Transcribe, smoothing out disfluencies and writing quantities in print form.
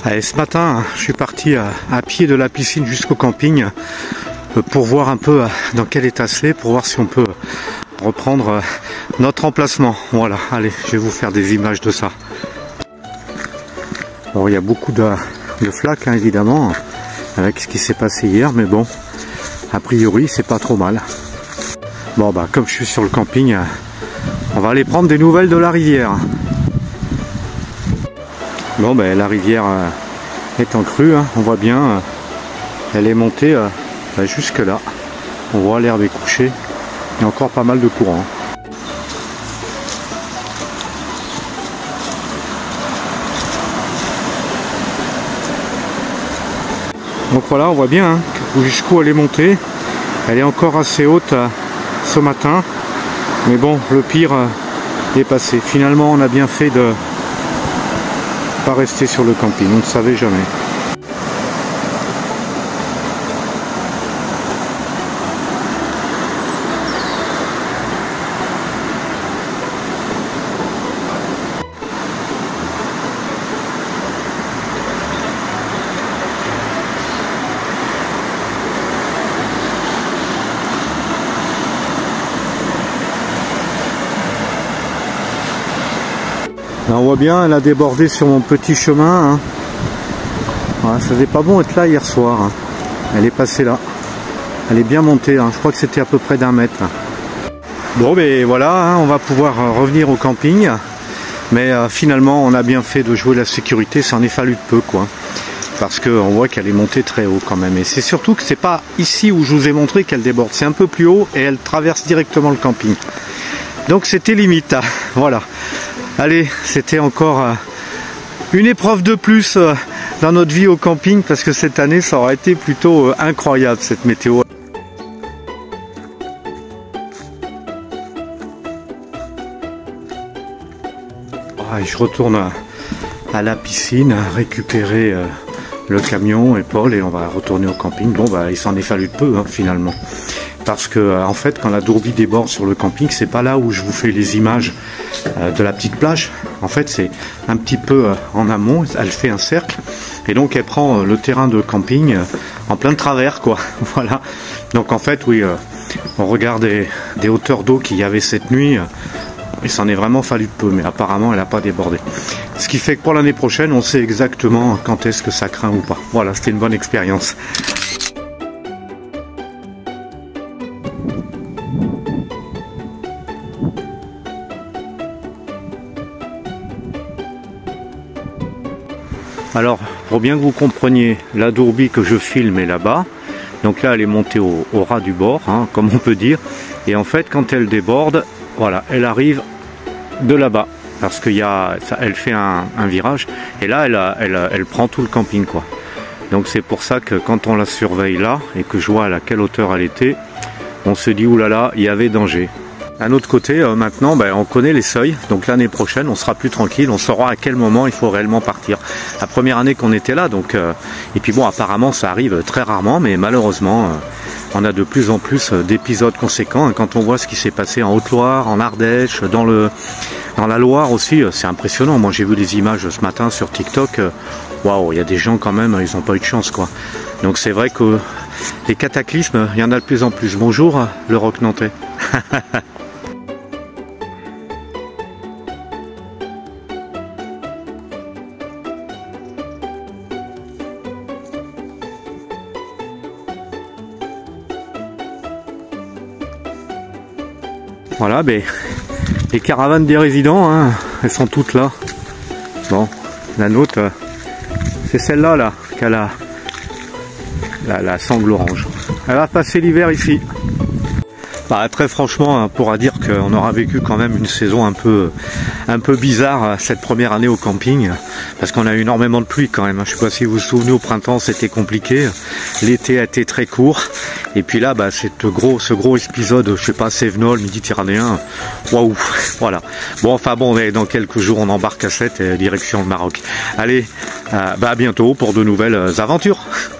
Allez, ce matin, je suis parti à pied de la piscine jusqu'au camping pour voir un peu dans quel état c'est, pour voir si on peut reprendre notre emplacement. Voilà, allez, je vais vous faire des images de ça. Alors, il y a beaucoup de flaques, hein, évidemment, avec ce qui s'est passé hier, mais bon, a priori, c'est pas trop mal. Bon, bah, comme je suis sur le camping, on va aller prendre des nouvelles de la rivière. Bon, ben la rivière est en crue, hein. On voit bien, elle est montée jusque là. On voit l'herbe est couchée, il y a encore pas mal de courant. Donc voilà, on voit bien hein, jusqu'où elle est montée. Elle est encore assez haute ce matin, mais bon, le pire est passé. Finalement, on a bien fait de pas rester sur le camping, on ne savait jamais. Là, on voit bien, elle a débordé sur mon petit chemin. Hein. Voilà, ça faisait pas bon être là hier soir. Hein. Elle est passée là. Elle est bien montée. Hein. Je crois que c'était à peu près d'1 mètre. Bon, ben voilà, hein, on va pouvoir revenir au camping. Mais finalement, on a bien fait de jouer la sécurité. Ça en est fallu de peu, quoi. Parce qu'on voit qu'elle est montée très haut quand même. Et c'est surtout que c'est pas ici où je vous ai montré qu'elle déborde. C'est un peu plus haut et elle traverse directement le camping. Donc c'était limite. Hein. Voilà. Allez, c'était encore une épreuve de plus dans notre vie au camping parce que cette année ça aurait été plutôt incroyable cette météo. Je retourne à la piscine récupérer le camion et Paul et on va retourner au camping. Bon bah il s'en est fallu de peu hein, finalement. Parce que en fait quand la Dourbie déborde sur le camping, c'est pas là où je vous fais les images de la petite plage. En fait c'est un petit peu en amont, elle fait un cercle et donc elle prend le terrain de camping en plein de travers quoi. Voilà. Donc en fait oui, on regarde des hauteurs d'eau qu'il y avait cette nuit. Il s'en est vraiment fallu de peu, mais apparemment elle n'a pas débordé. Ce qui fait que pour l'année prochaine, on sait exactement quand est-ce que ça craint ou pas. Voilà, c'était une bonne expérience. Alors, pour bien que vous compreniez, la Dourbie que je filme est là-bas. Donc là, elle est montée au ras du bord, hein, comme on peut dire. Et en fait, quand elle déborde, voilà, elle arrive de là-bas. Parce qu'elle fait un virage. Et là, elle prend tout le camping, quoi. Donc c'est pour ça que quand on la surveille là, et que je vois à quelle hauteur elle était, on se dit, oulala, il y avait danger. D'un autre côté, maintenant, on connaît les seuils, donc l'année prochaine, on sera plus tranquille, on saura à quel moment il faut réellement partir. La première année qu'on était là, donc, et puis bon, apparemment, ça arrive très rarement, mais malheureusement, on a de plus en plus d'épisodes conséquents. Quand on voit ce qui s'est passé en Haute-Loire, en Ardèche, dans la Loire aussi, c'est impressionnant. Moi, j'ai vu des images ce matin sur TikTok. Waouh, il y a des gens quand même, ils n'ont pas eu de chance, quoi. Donc c'est vrai que les cataclysmes, il y en a de plus en plus. Bonjour, le Roc Nantais. Voilà, les caravanes des résidents, hein, elles sont toutes là. Bon, la nôtre, c'est celle-là là, qui a la sangle orange. Elle va passer l'hiver ici. Très franchement, on pourra dire qu'on aura vécu quand même une saison un peu bizarre cette première année au camping, parce qu'on a eu énormément de pluie quand même. Je ne sais pas si vous vous souvenez, au printemps c'était compliqué, l'été a été très court, et puis là, ce gros épisode, je sais pas, Cévenol, méditerranéen, waouh, voilà. Bon, enfin bon, dans quelques jours on embarque à 7 direction le Maroc. Allez, à bientôt pour de nouvelles aventures.